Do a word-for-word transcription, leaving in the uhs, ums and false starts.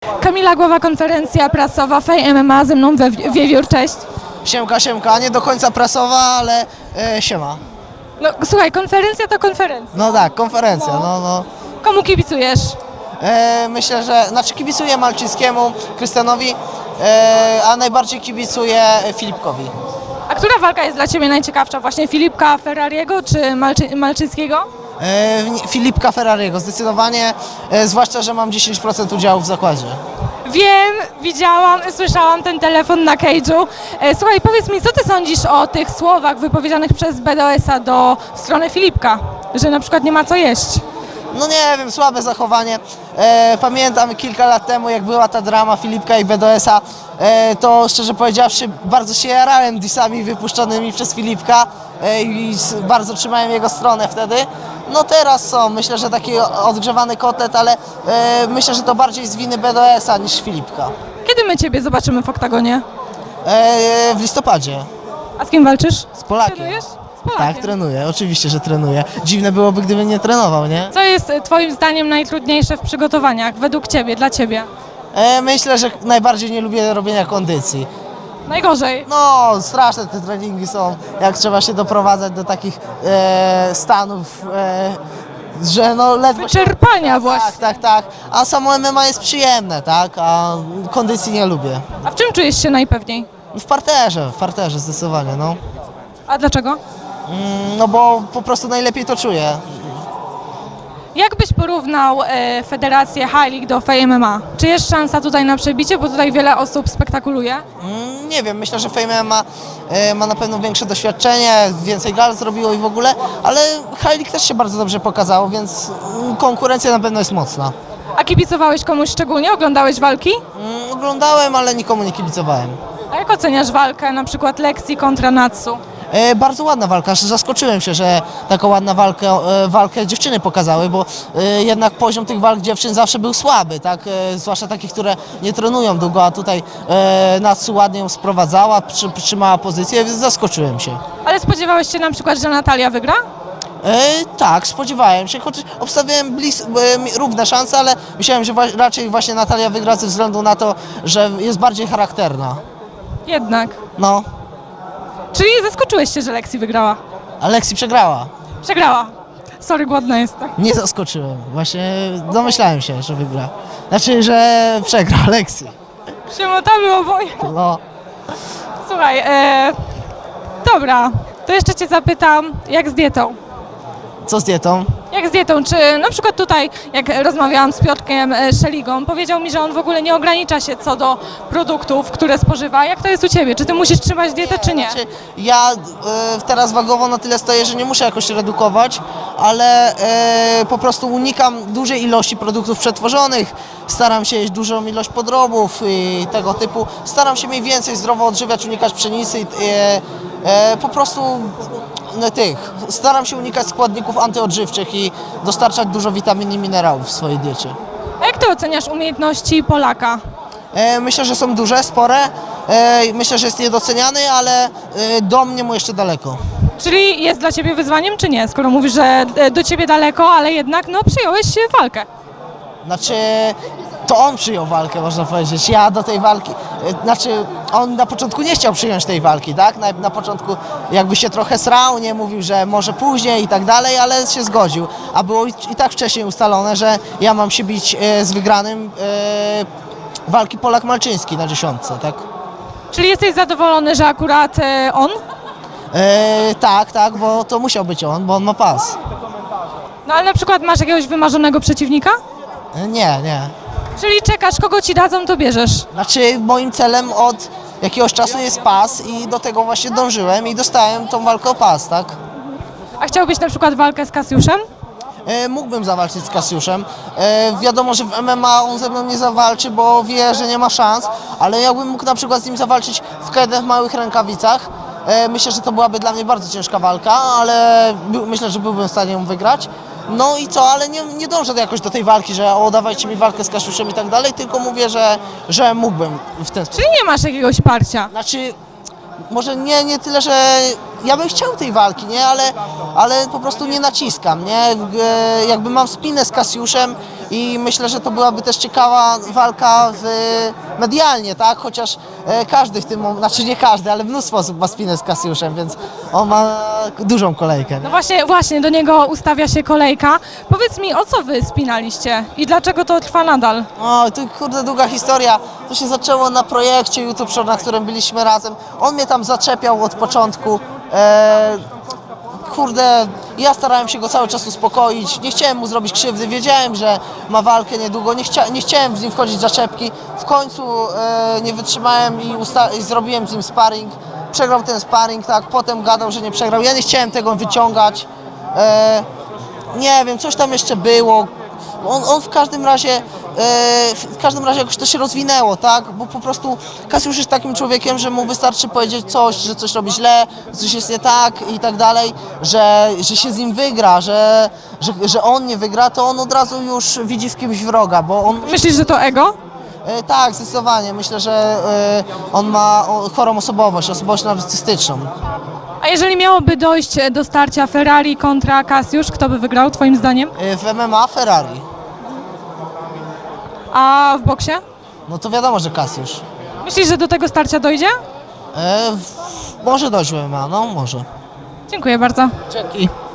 Kamila Głowa, konferencja prasowa Fame M M A, ze mną we Wiewiór, cześć. Siemka, siemka, nie do końca prasowa, ale e, siema. No słuchaj, konferencja to konferencja. No tak, konferencja, no, no. Komu kibicujesz? E, myślę, że, znaczy kibicuję Malczyńskiemu, Krystianowi, e, a najbardziej kibicuję Filipkowi. A która walka jest dla Ciebie najciekawsza? Właśnie Filipka Ferrariego czy Malczy Malczyńskiego? E, Filipka Ferrariego, zdecydowanie, e, zwłaszcza, że mam dziesięć procent udziału w zakładzie. Wiem, widziałam, słyszałam ten telefon na cage'u. E, słuchaj, powiedz mi, co Ty sądzisz o tych słowach wypowiedzianych przez B D O S a do w stronę Filipka, że na przykład nie ma co jeść? No nie wiem, słabe zachowanie. E, pamiętam kilka lat temu, jak była ta drama Filipka i B D O S a, e, to szczerze powiedziawszy bardzo się jarałem disami wypuszczonymi przez Filipka e, i bardzo trzymałem jego stronę wtedy. No teraz są, myślę, że taki odgrzewany kotlet, ale e, myślę, że to bardziej z winy B D O S a niż Filipka. Kiedy my Ciebie zobaczymy w oktagonie? E, w listopadzie. A z kim walczysz? Z Polakiem. Trenujesz? Z Polakiem. Tak, trenuję, oczywiście, że trenuję. Dziwne byłoby, gdybym nie trenował, nie? Co jest Twoim zdaniem najtrudniejsze w przygotowaniach, według Ciebie, dla Ciebie? E, myślę, że najbardziej nie lubię robienia kondycji. Najgorzej. No, straszne te treningi są, jak trzeba się doprowadzać do takich e, stanów, e, że no ledwo Wyczerpania się... właśnie. Tak, tak, tak. A samo M M A jest przyjemne, tak? A kondycji nie lubię. A w czym czujesz się najpewniej? W parterze, w parterze zdecydowanie, no. A dlaczego? Mm, no bo po prostu najlepiej to czuję. Jak byś porównał e, Federację High League do Fame M M A? Czy jest szansa tutaj na przebicie, bo tutaj wiele osób spektakuluje? Mm, nie wiem, myślę, że Fame M M A e, ma na pewno większe doświadczenie, więcej gal zrobiło i w ogóle, ale High League też się bardzo dobrze pokazało, więc mm, konkurencja na pewno jest mocna. A kibicowałeś komuś szczególnie? Oglądałeś walki? Mm, oglądałem, ale nikomu nie kibicowałem. A jak oceniasz walkę na przykład Lexi kontra Natsu? E, bardzo ładna walka, aż zaskoczyłem się, że taką ładną walkę, e, walkę dziewczyny pokazały, bo e, jednak poziom tych walk dziewczyn zawsze był słaby, tak? E, zwłaszcza takich, które nie trenują długo, a tutaj e, Natsu ładnie ją sprowadzała, przy, trzymała pozycję, więc zaskoczyłem się. Ale spodziewałeś się na przykład, że Natalia wygra? E, tak, spodziewałem się, choć obstawiałem blis, e, równe szanse, ale myślałem, że wa raczej właśnie Natalia wygra ze względu na to, że jest bardziej charakterna. Jednak. No, Czyli zaskoczyłeś się, że Lexi wygrała? a Lexi przegrała. Przegrała. Sorry, głodna jestem. Nie zaskoczyłem, właśnie domyślałem się, że wygra. Znaczy, że przegra Lexi. Przemotamy oboje. No. Słuchaj, e, dobra, to jeszcze Cię zapytam, jak z dietą? Co z dietą? Jak z dietą? Czy na przykład tutaj, jak rozmawiałam z Piotrkiem e, Szeligą, powiedział mi, że on w ogóle nie ogranicza się co do produktów, które spożywa. Jak to jest u Ciebie? Czy Ty musisz trzymać dietę, czy nie? Znaczy, ja e, teraz wagowo na tyle stoję, że nie muszę jakoś redukować, ale e, po prostu unikam dużej ilości produktów przetworzonych, staram się jeść dużą ilość podrobów i tego typu. Staram się mniej więcej zdrowo odżywiać, unikać pszenicy, e, e, po prostu no, tych. Staram się unikać składników antyodżywczych i dostarczać dużo witamin i minerałów w swojej diecie. A jak Ty oceniasz umiejętności Polaka? E, myślę, że są duże, spore. E, myślę, że jest niedoceniany, ale e, do mnie mu jeszcze daleko. Czyli jest dla Ciebie wyzwaniem, czy nie? Skoro mówisz, że e, do Ciebie daleko, ale jednak no, przyjąłeś walkę. Znaczy, to on przyjął walkę, można powiedzieć. Ja do tej walki, e, znaczy, on na początku nie chciał przyjąć tej walki, tak? Na, na początku jakby się trochę srał, nie mówił, że może później i tak dalej, ale się zgodził. A było i, i tak wcześniej ustalone, że ja mam się bić e, z wygranym e, walki Polak-Malczyński na dziesiątce, tak? Czyli jesteś zadowolony, że akurat e, on? E, tak, tak, bo to musiał być on, bo on ma pas. No ale na przykład masz jakiegoś wymarzonego przeciwnika? E, nie, nie. Czyli czekasz, kogo Ci dadzą, to bierzesz. Znaczy, moim celem od jakiegoś czasu jest pas i do tego właśnie dążyłem i dostałem tą walkę o pas, tak? A chciałbyś na przykład walkę z Kasiuszem? E, mógłbym zawalczyć z Kasiuszem. E, wiadomo, że w M M A on ze mną nie zawalczy, bo wie, że nie ma szans, ale jakbym mógł na przykład z nim zawalczyć w Kedę w małych rękawicach, e, myślę, że to byłaby dla mnie bardzo ciężka walka, ale by, myślę, że byłbym w stanie ją wygrać. No i co, ale nie, nie dążę do jakoś do tej walki, że o, dawajcie mi walkę z Kasiuszem i tak dalej, tylko mówię, że, że mógłbym w ten sposób. Czyli nie masz jakiegoś parcia? Znaczy, może nie, nie tyle, że ja bym chciał tej walki, nie, ale, ale po prostu nie naciskam, nie, jakby mam spinę z Kasiuszem i myślę, że to byłaby też ciekawa walka w, medialnie, tak? Chociaż e, każdy w tym momencie, znaczy nie każdy, ale mnóstwo osób ma spinę z Kasiuszem, więc on ma dużą kolejkę. No właśnie, właśnie, do niego ustawia się kolejka. Powiedz mi, o co wy spinaliście i dlaczego to trwa nadal? O, to kurde długa historia. To się zaczęło na projekcie YouTube Show, na którym byliśmy razem. On mnie tam zaczepiał od początku. E, kurde, ja starałem się go cały czas uspokoić. Nie chciałem mu zrobić krzywdy. Wiedziałem, że ma walkę niedługo. Nie, chcia, nie chciałem z nim wchodzić w zaczepki. W końcu e, nie wytrzymałem i, usta- i zrobiłem z nim sparring. Przegrał ten sparring, tak. Potem gadał, że nie przegrał. Ja nie chciałem tego wyciągać. E, nie wiem, coś tam jeszcze było. On, on w każdym razie, e, w każdym razie jakoś to się rozwinęło, tak? Bo po prostu Kasiusz jest takim człowiekiem, że mu wystarczy powiedzieć coś, że coś robi źle, coś jest nie tak i tak dalej, że, że się z nim wygra, że, że, że on nie wygra, to on od razu już widzi w kimś wroga, bo on... Myślisz, że to ego? E, tak, zdecydowanie. Myślę, że e, on ma o, chorą osobowość, osobowość narcystyczną. A jeżeli miałoby dojść do starcia Ferrari kontra Kasiusz, kto by wygrał twoim zdaniem? E, w M M A Ferrari. A w boksie? No to wiadomo, że Kasiusz. Myślisz, że do tego starcia dojdzie? E, w, może dojść w M M A, no może. Dziękuję bardzo. Dzięki.